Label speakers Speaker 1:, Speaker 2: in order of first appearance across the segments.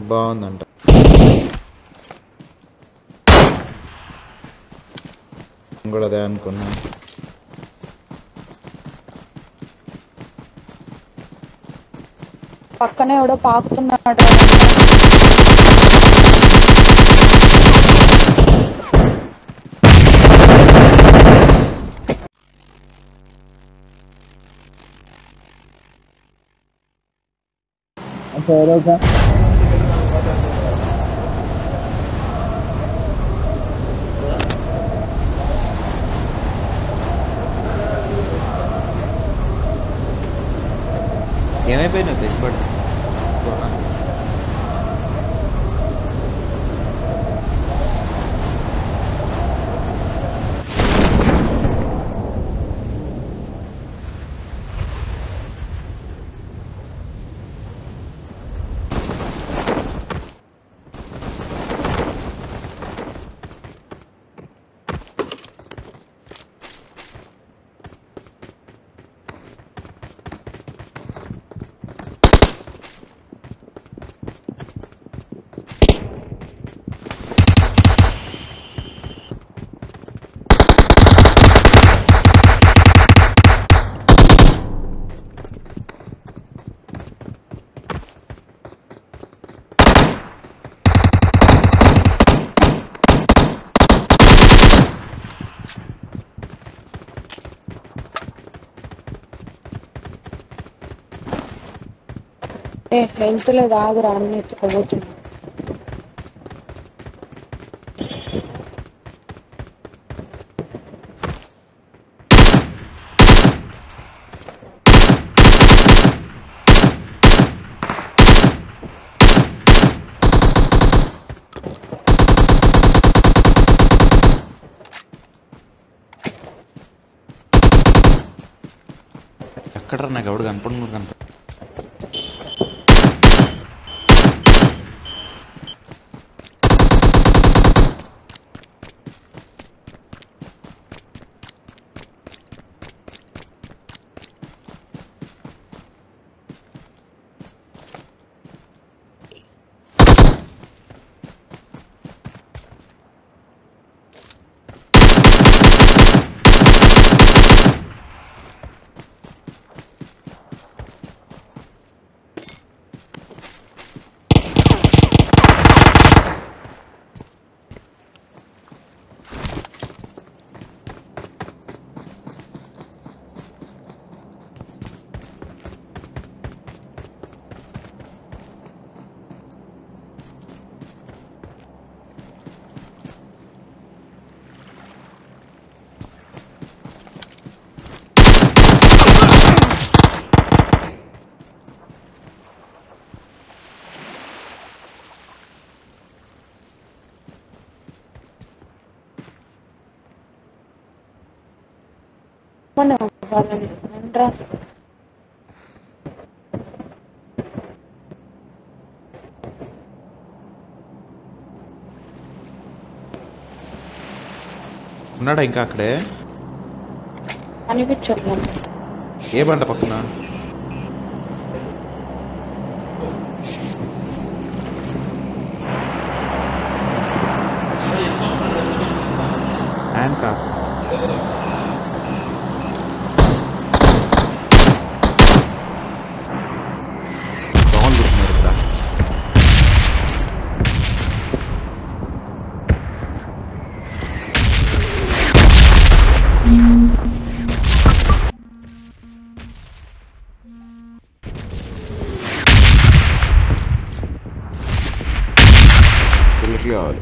Speaker 1: బాగుందంట. నేను కూడా అదే అనుకున్నా.
Speaker 2: పక్కనే ఎవడో పాకుతున్నాడు.
Speaker 1: ఏమైపోయినా తెచ్చిపడు.
Speaker 2: హెల్త్ లేదు, ఆగురా, అన్ని ఎత్తుకోబోతున్నా.
Speaker 1: ఎక్కడరా నాకు ఎవడు కనపడు కనపడు.
Speaker 2: వాళ్ళని రండ్రా.
Speaker 1: ఉన్నాడా ఇంకా అక్కడే?
Speaker 2: అనిపించట్లేదు.
Speaker 1: ఏ బంట పక్కన? హ్యాంకా దోమలు కుడుతున్నారు ఇక్కడ. పిల్లకి కావాలి.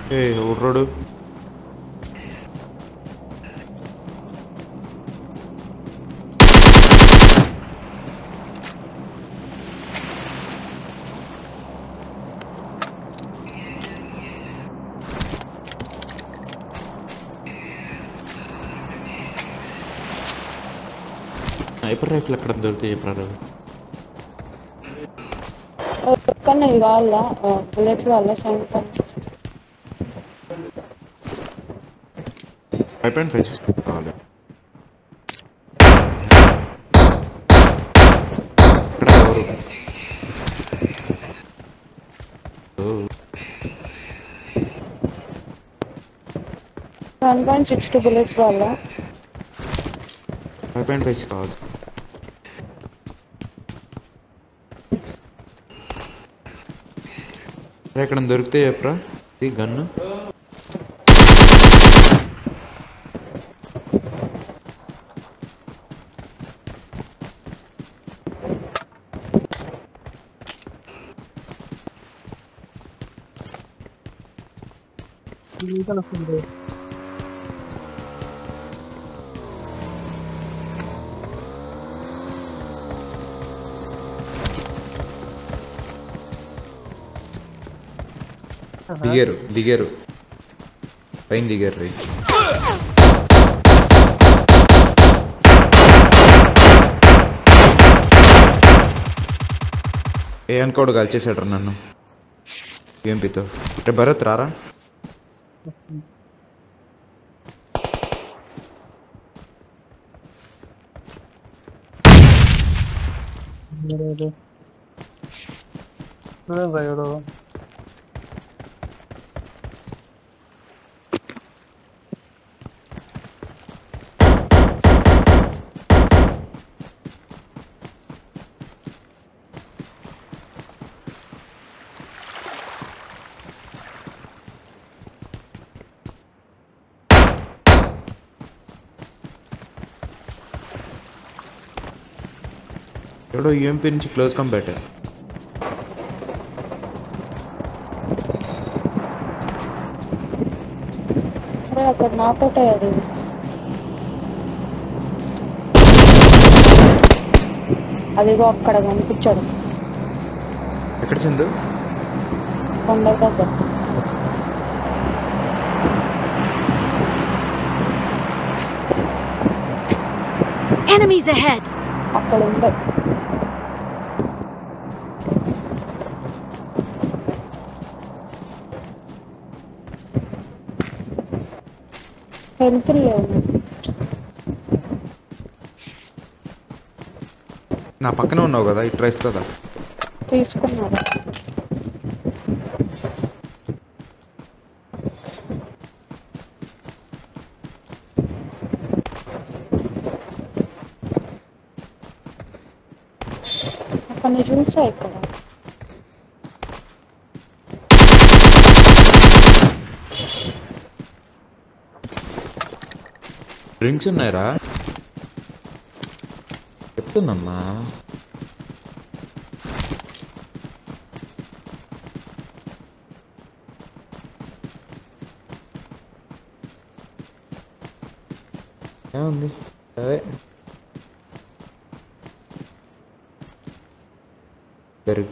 Speaker 1: ఏ ఊర్రోడు స్నైపర్ రైఫిల్ ఎక్కడ దొరుకుతాయి చెప్పరా?
Speaker 2: కన్నా ఇది కావాలా బుల్లెట్స్ కావాలా
Speaker 1: 5.56 కావాలి. ఇక్కడ ఎవరు?
Speaker 2: 7.62 బుల్లెట్స్ కావాలా?
Speaker 1: 5.56 కావాలి. ఎక్కడ దొరికితే చెప్పరా ఇది గన్ను? దిగారు పైన దిగారు రీ. ఏ అనుకోడు కాల్చేసాడు నన్ను ఏంపితో. రే భరత్ రారా. ఎవడో యూఎంపీ నుంచి క్లోజ్ కంబాట్.
Speaker 2: అక్కడ నాకౌట్ అయ్యాడు. అదిగో అక్కడ కనిపించాడు
Speaker 1: ఎక్కడ సింధు?
Speaker 2: కొండ దగ్గర.
Speaker 3: Enemies ahead!
Speaker 2: అక్కడ ఉంది. హెల్త్ లేవు.
Speaker 1: నా పక్కనే ఉన్నావు కదా, ఇట్లా ఇస్తుందా?
Speaker 2: తీసుకున్నారా? అక్కడ చూసా ఇక్కడ.
Speaker 1: డ్రింక్స్ ఉన్నాయరా? చెప్తున్నమ్మా. ఏముంది అదే పెరుగు.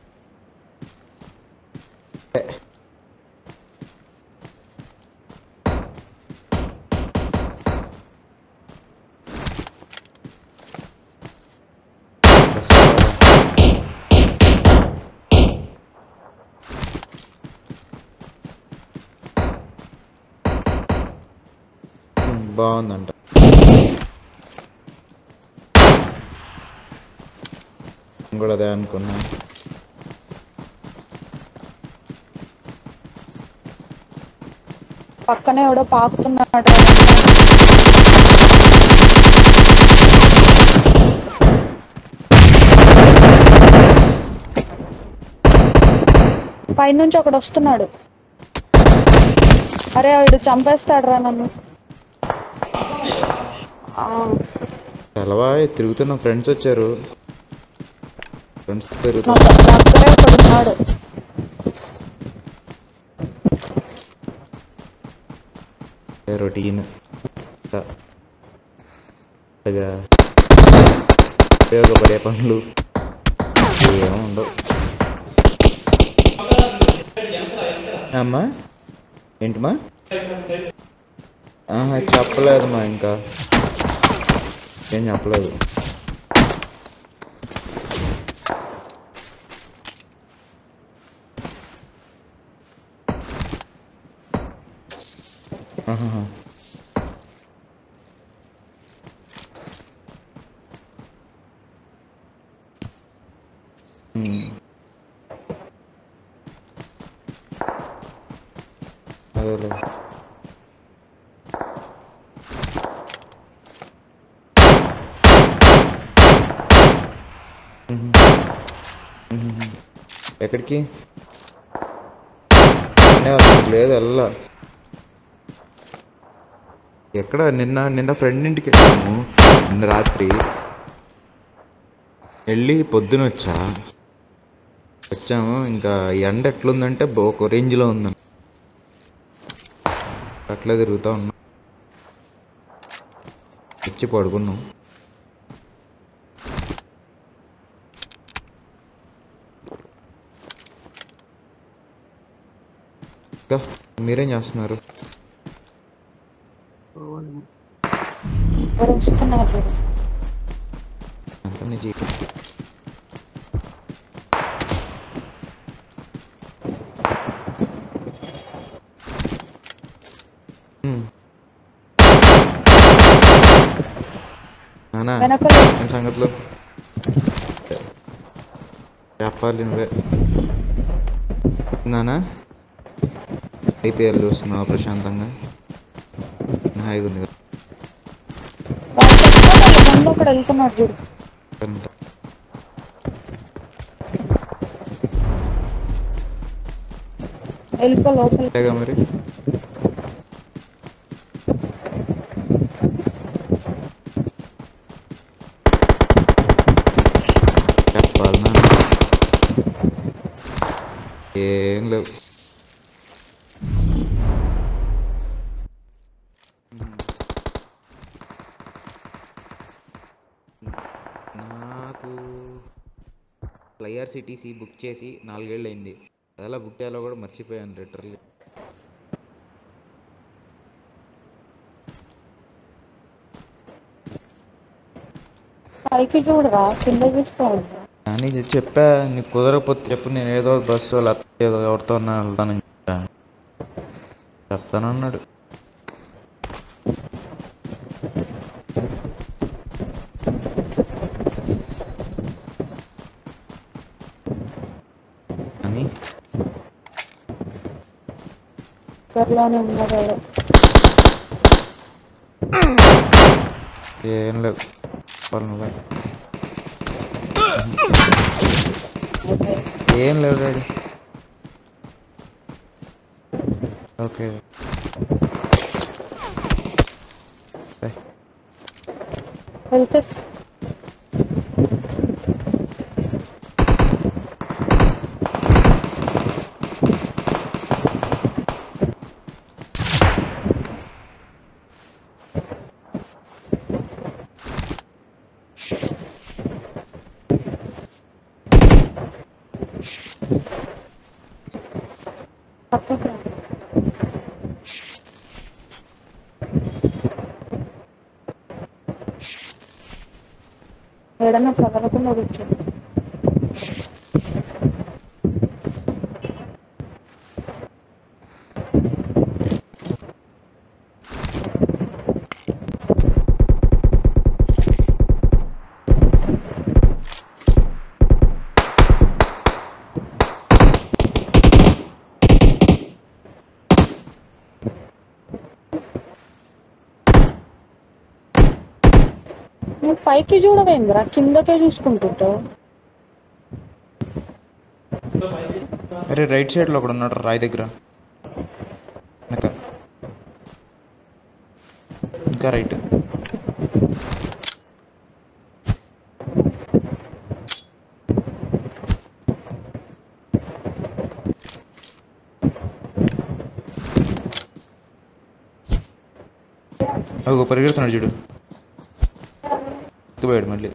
Speaker 1: బాగుందంట. కూడా అదే అనుకున్నా.
Speaker 2: పక్కనే ఎవడో పాకుతున్నాడు. పైనుంచి ఒకడు వస్తున్నాడు. అరే వాడు చంపేస్తాడు రా నన్ను.
Speaker 1: తెలవా తిరుగుతున్న ఫ్రెండ్స్ వచ్చారు. ఫ్రెండ్స్
Speaker 2: దగ్గరే ఒకడు ఉన్నాడు.
Speaker 1: రొటీన్ పెద్దగా ఉపయోగపడే పనులు ఏమో ఉండవు. అమ్మా ఏంటమ్మా? చెప్పలేదమ్మా, ఇంకా ఏం చెప్పలేదు. ఆహా. అదేలే. ఎక్కడికి లేదు వెళ్ళా. ఎక్కడ నిన్న ఫ్రెండ్ ఇంటికి వెళ్ళాము. నిన్న రాత్రి వెళ్ళి పొద్దున వచ్చాము. ఇంకా ఎండ ఎట్లుందంటే ఒక రేంజ్లో ఉందండి. అట్లా తిరుగుతూ ఉన్నాం. వచ్చి పడుకున్నాం. ఇంకా మీరేం చేస్తున్నారు? అంత నీ జీవితం. నానా ఏం సంగతులు చెప్పాలి నువ్వే. నానా ఐపీఎల్ చూస్తున్నావు ప్రశాంతంగా? హాయిగా ఉంది కదా.
Speaker 2: వెళ్తున్నాడు చూడు. వెళ్ళిపో లోపలిగా
Speaker 1: మరి. చెప్పాలనా? ఏం లేవు. నాకు IRCTC బుక్ చేసి 4 ఏళ్ళు అయింది. అలా బుక్ చేయాలో కూడా మర్చిపోయాను లిటరల్లీ.
Speaker 2: పైకి చూడరా, కింద చూస్తూ ఉంటా.
Speaker 1: కానీ చెప్పా, నీకు కుదరకపోతే చెప్పు, నేను ఏదో బస్సు ఏదో ఎవరితో వెళ్తానని చెప్తానన్నాడు. అని
Speaker 2: దగ్గరలోనే ఉన్నాడు.
Speaker 1: ఏం లేవు. నువ్వే ఏం లేవు డాడీ. ఓకే
Speaker 2: వెళ్తే పక్కకు రా. ఏడన్నా కదలకుండా కూర్చోండి. నువ్వు పైకి చూడవేంద్రా, కిందకే చూసుకుంటుంటావు.
Speaker 1: అరే రైట్ సైడ్లో ఒకడు ఉన్నాడు రాయి దగ్గర. ఇంకా రైట్. ఒక పరిగెడుతున్నాడు చూడు, ఎత్తుపోయాడు మళ్ళీ.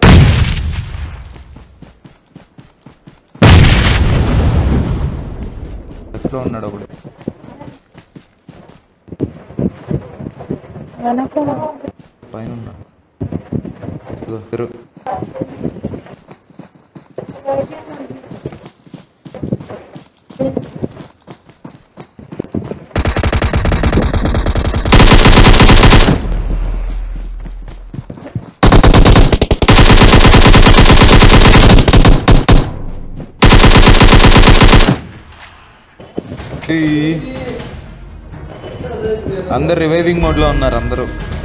Speaker 1: లెఫ్ట్లో ఉన్నాడు ఒకడు.
Speaker 2: వెనక
Speaker 1: పైన ఉన్నాడు. ఇదిగో తిరుగు. అందరు రివైవింగ్ మోడ్లో ఉన్నారు అందరూ.